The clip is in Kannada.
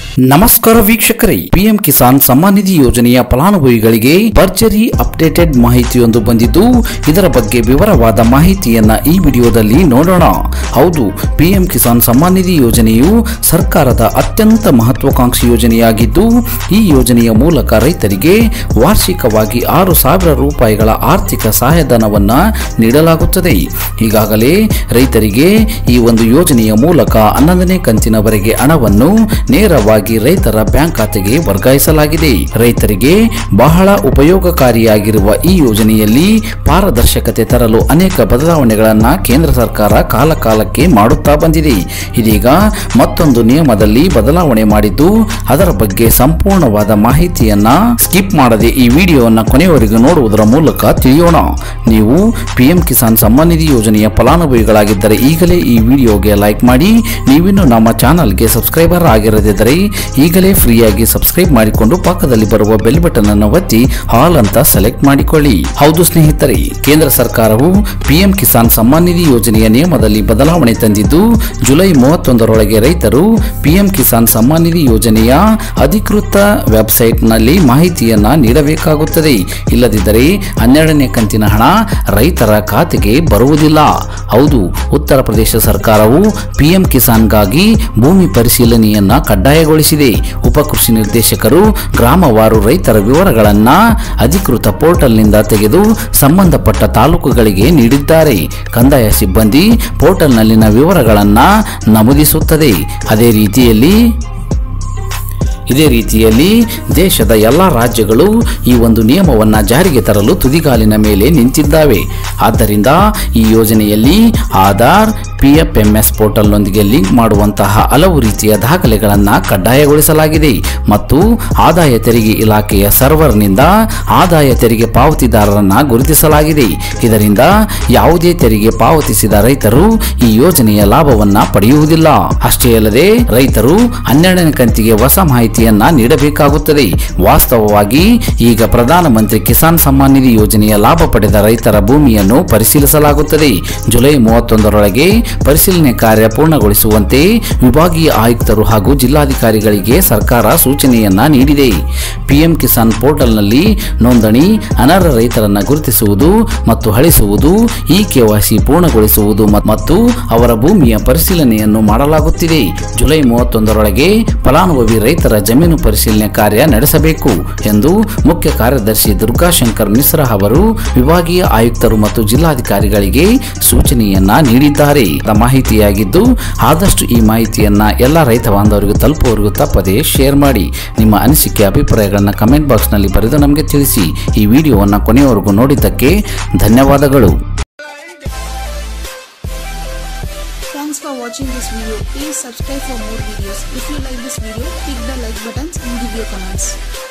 ನಮಸ್ಕಾರ ವೀಕ್ಷಕರೇ, ಪಿಎಂ ಕಿಸಾನ್ ಸಮ್ಮಾನ್ ನಿಧಿ ಯೋಜನೆಯ ಫಲಾನುಭವಿಗಳಿಗೆ ಭರ್ಜರಿ ಅಪ್ಡೇಟೆಡ್ ಮಾಹಿತಿಯೊಂದು ಬಂದಿದ್ದು, ಇದರ ಬಗ್ಗೆ ವಿವರವಾದ ಮಾಹಿತಿಯನ್ನ ಈ ವಿಡಿಯೋದಲ್ಲಿ ನೋಡೋಣ. ಹೌದು, ಪಿಎಂ ಕಿಸಾನ್ ಸಮ್ಮಾನ್ ನಿಧಿ ಯೋಜನೆಯು ಸರ್ಕಾರದ ಅತ್ಯಂತ ಮಹತ್ವಾಕಾಂಕ್ಷಿ ಯೋಜನೆಯಾಗಿದ್ದು, ಈ ಯೋಜನೆಯ ಮೂಲಕ ರೈತರಿಗೆ ವಾರ್ಷಿಕವಾಗಿ 6,000 ರೂಪಾಯಿಗಳ ಆರ್ಥಿಕ ಸಹಾಯಧನವನ್ನ ನೀಡಲಾಗುತ್ತದೆ. ಈಗಾಗಲೇ ರೈತರಿಗೆ ಈ ಒಂದು ಯೋಜನೆಯ ಮೂಲಕ 11ನೇ ಕಂತಿನವರೆಗೆ ಹಣವನ್ನು ನೇರವಾಗಿ ರೈತರ ಬ್ಯಾಂಕ್ ಖಾತೆಗೆ ವರ್ಗಾಯಿಸಲಾಗಿದೆ. ರೈತರಿಗೆ ಬಹಳ ಉಪಯೋಗಕಾರಿಯಾಗಿರುವ ಈ ಯೋಜನೆಯಲ್ಲಿ ಪಾರದರ್ಶಕತೆ ತರಲು ಅನೇಕ ಬದಲಾವಣೆಗಳನ್ನು ಕೇಂದ್ರ ಸರ್ಕಾರ ಕಾಲಕಾಲಕ್ಕೆ ಮಾಡುತ್ತಾ ಬಂದಿದೆ. ಇದೀಗ ಮತ್ತೊಂದು ನಿಯಮದಲ್ಲಿ ಬದಲಾವಣೆ ಮಾಡಿದ್ದು, ಅದರ ಬಗ್ಗೆ ಸಂಪೂರ್ಣವಾದ ಮಾಹಿತಿಯನ್ನ ಸ್ಕಿಪ್ ಮಾಡದೆ ಈ ವಿಡಿಯೋವನ್ನು ಕೊನೆಯವರೆಗೂ ನೋಡುವುದರ ಮೂಲಕ ತಿಳಿಯೋಣ. ನೀವು ಪಿಎಂ ಕಿಸಾನ್ ಸಮ್ಮಾನ್ ನಿಧಿ ಯೋಜನೆಯ ಫಲಾನುಭವಿಗಳಾಗಿದ್ದರೆ ಈಗಲೇ ಈ ವಿಡಿಯೋಗೆ ಲೈಕ್ ಮಾಡಿ. ನೀವಿನ್ನು ನಮ್ಮ ಚಾನಲ್ಗೆ ಸಬ್ಸ್ಕ್ರೈಬರ್ ಆಗಿರದಿದ್ದರೆ ಈಗಲೇ ಫ್ರೀಯಾಗಿ ಸಬ್ಸ್ಕ್ರೈಬ್ ಮಾಡಿಕೊಂಡು ಪಕ್ಕದಲ್ಲಿ ಬರುವ ಬೆಲ್ ಬಟನ್ ಅನ್ನು ಒತ್ತಿ ಆಲ್ ಅಂತ ಸೆಲೆಕ್ಟ್ ಮಾಡಿಕೊಳ್ಳಿ. ಹೌದು ಸ್ನೇಹಿತರೆ, ಕೇಂದ್ರ ಸರ್ಕಾರವು ಪಿಎಂ ಕಿಸಾನ್ ಸಮ್ಮಾನ್ ನಿಧಿ ಯೋಜನೆಯ ನಿಯಮದಲ್ಲಿ ಬದಲಾವಣೆ ತಂದಿದ್ದು, ಜುಲೈ 31ರೊಳಗೆ ರೈತರು ಪಿಎಂ ಕಿಸಾನ್ ಸಮ್ಮಾನ್ ನಿಧಿ ಯೋಜನೆಯ ಅಧಿಕೃತ ವೆಬ್ಸೈಟ್ ನಲ್ಲಿ ಮಾಹಿತಿಯನ್ನ ನೀಡಬೇಕಾಗುತ್ತದೆ. ಇಲ್ಲದಿದ್ದರೆ 12ನೇ ಕಂತಿನ ಹಣ ರೈತರ ಖಾತೆಗೆ ಬರುವುದಿಲ್ಲ. ಹೌದು, ಉತ್ತರ ಪ್ರದೇಶ ಸರ್ಕಾರವು ಪಿಎಂ ಕಿಸಾನ್ಗಾಗಿ ಭೂಮಿ ಪರಿಶೀಲನೆಯನ್ನ ಕಡ್ಡಾಯಗೊಳಿಸಿದೆ. ಉಪಕೃಷಿ ನಿರ್ದೇಶಕರು ಗ್ರಾಮವಾರು ರೈತರ ವಿವರಗಳನ್ನು ಅಧಿಕೃತ ಪೋರ್ಟಲ್ನಿಂದ ತೆಗೆದು ಸಂಬಂಧಪಟ್ಟ ತಾಲೂಕುಗಳಿಗೆ ನೀಡಿದ್ದಾರೆ. ಕಂದಾಯ ಸಿಬ್ಬಂದಿ ಪೋರ್ಟಲ್ನಲ್ಲಿನ ವಿವರಗಳನ್ನು ನಮೂದಿಸುತ್ತದೆ. ಇದೇ ರೀತಿಯಲ್ಲಿ ದೇಶದ ಎಲ್ಲ ರಾಜ್ಯಗಳು ಈ ಒಂದು ನಿಯಮವನ್ನು ಜಾರಿಗೆ ತರಲು ತುದಿಗಾಲಿನ ಮೇಲೆ ನಿಂತಿದ್ದಾವೆ. ಆದ್ದರಿಂದ ಈ ಯೋಜನೆಯಲ್ಲಿ ಆಧಾರ್, ಪಿಎಫ್ಎಂಎಸ್ ಪೋರ್ಟಲ್ನೊಂದಿಗೆ ಲಿಂಕ್ ಮಾಡುವಂತಹ ಹಲವು ರೀತಿಯ ದಾಖಲೆಗಳನ್ನು ಕಡ್ಡಾಯಗೊಳಿಸಲಾಗಿದೆ ಮತ್ತು ಆದಾಯ ತೆರಿಗೆ ಇಲಾಖೆಯ ಸರ್ವರ್ನಿಂದ ಆದಾಯ ತೆರಿಗೆ ಪಾವತಿದಾರರನ್ನು ಗುರುತಿಸಲಾಗಿದೆ. ಇದರಿಂದ ಯಾವುದೇ ತೆರಿಗೆ ಪಾವತಿಸಿದ ರೈತರು ಈ ಯೋಜನೆಯ ಲಾಭವನ್ನ ಪಡೆಯುವುದಿಲ್ಲ. ಅಷ್ಟೇ ಅಲ್ಲದೆ ರೈತರು 12ನೇ ಕಂತಿಗೆ ಹೊಸ ಮಾಹಿತಿಯನ್ನ ನೀಡಬೇಕಾಗುತ್ತದೆ. ವಾಸ್ತವವಾಗಿ ಈಗ ಪ್ರಧಾನಮಂತ್ರಿ ಕಿಸಾನ್ ಸಮ್ಮಾನ್ ನಿಧಿ ಯೋಜನೆಯ ಲಾಭ ಪಡೆದ ರೈತರ ಭೂಮಿಯನ್ನು ಪರಿಶೀಲಿಸಲಾಗುತ್ತದೆ. ಜುಲೈ 31ರೊಳಗೆ ಪರಿಶೀಲನೆ ಕಾರ್ಯ ಪೂರ್ಣಗೊಳಿಸುವಂತೆ ವಿಭಾಗೀಯ ಆಯುಕ್ತರು ಹಾಗೂ ಜಿಲ್ಲಾಧಿಕಾರಿಗಳಿಗೆ ಸರ್ಕಾರ ಸೂಚನೆಯನ್ನ ನೀಡಿದೆ. ಪಿಎಂ ಕಿಸಾನ್ ಪೋರ್ಟಲ್ನಲ್ಲಿ ನೋಂದಣಿ, ಅನರ್ಹ ರೈತರನ್ನ ಗುರುತಿಸುವುದು ಮತ್ತು ಅಳಿಸುವುದು, ಕೆವೈಸಿ ಪೂರ್ಣಗೊಳಿಸುವುದು ಮತ್ತು ಅವರ ಭೂಮಿಯ ಪರಿಶೀಲನೆಯನ್ನು ಮಾಡಲಾಗುತ್ತಿದೆ. ಜುಲೈ 31ರೊಳಗೆ ಫಲಾನುಭವಿ ರೈತರ ಜಮೀನು ಪರಿಶೀಲನೆ ಕಾರ್ಯ ನಡೆಸಬೇಕು ಎಂದು ಮುಖ್ಯ ಕಾರ್ಯದರ್ಶಿ ದುರ್ಗಾಶಂಕರ್ ಮಿಶ್ರಾ ಅವರು ವಿಭಾಗೀಯ ಆಯುಕ್ತರು ಮತ್ತು ಜಿಲ್ಲಾಧಿಕಾರಿಗಳಿಗೆ ಸೂಚನೆಯನ್ನ ನೀಡಿದ್ದಾರೆ. ಮಾಹಿತಿಯಾಗಿದ್ದು, ಆದಷ್ಟು ಈ ಮಾಹಿತಿಯನ್ನ ಎಲ್ಲ ರೈತ ಬಾಂಧವರಿಗೂ ತಲುಪುವವರೆಗೂ ತಪ್ಪದೆ ಶೇರ್ ಮಾಡಿ. ನಿಮ್ಮ ಅನಿಸಿಕೆ ಅಭಿಪ್ರಾಯಗಳನ್ನು ಕಮೆಂಟ್ ಬಾಕ್ಸ್ ನಲ್ಲಿ ಬರೆದು ನಮಗೆ ತಿಳಿಸಿ. ಈ ವಿಡಿಯೋವನ್ನು ಕೊನೆಯವರೆಗೂ ನೋಡಿದ್ದಕ್ಕೆ ಧನ್ಯವಾದಗಳು. Thanks for watching this video. Please subscribe for more videos. If you like this video, click the like buttons and give your comments.